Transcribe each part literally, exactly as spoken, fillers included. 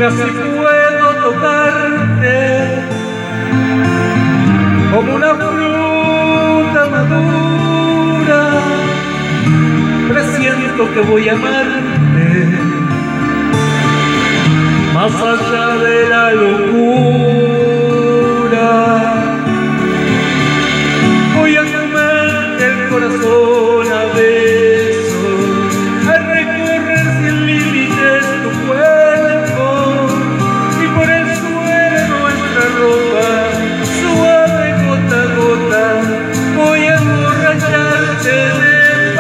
así puedo tocarte como una fruta madura. Presiento que voy a amarte más allá de la locura. Voy a comerte el corazón a besos, a recorrer sin límites tu cuerpo y por el suelo nuestra ropa, suave gota a gota. Voy a emborracharte de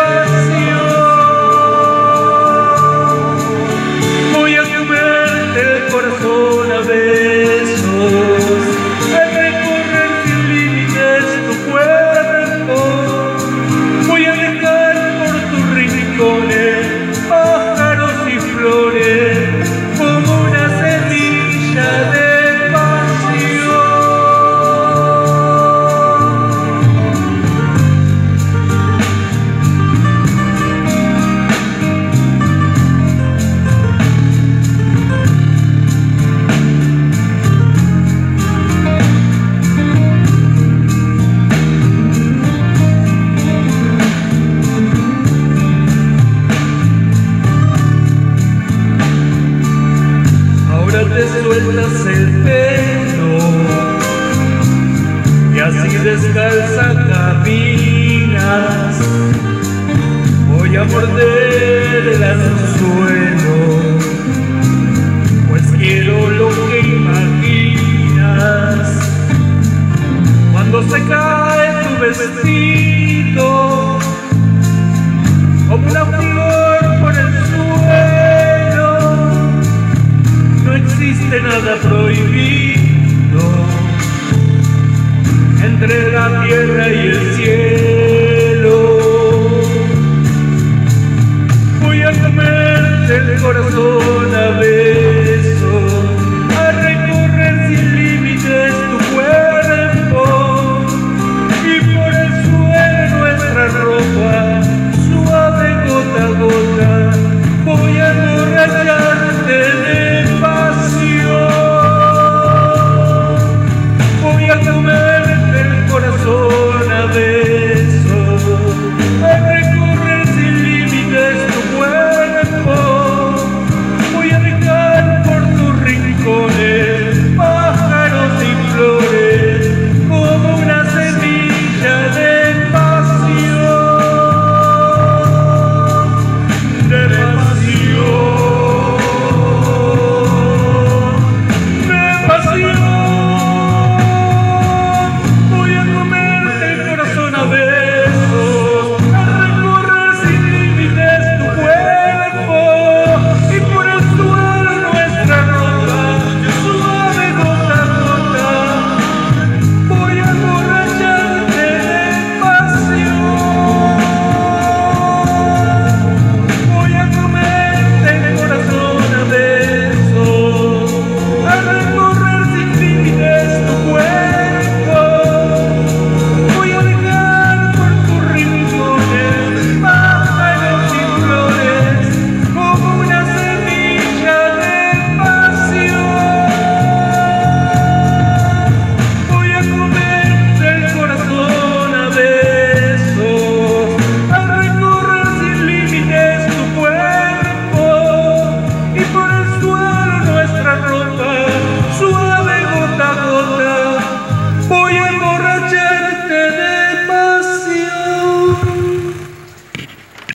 corazón a besos, al recorrer sin límites tu cuerpo. Voy a dejar por tus rincones pájaros y flores como una semilla de te sueltas el pelo y así descalza caminas. Voy a morder el anzuelo, pues quiero lo que imaginas. Cuando se cae tu vestido como una flor por el suelo, no existe nada prohibido entre la tierra y el cielo. Voy a comerte el corazón a ver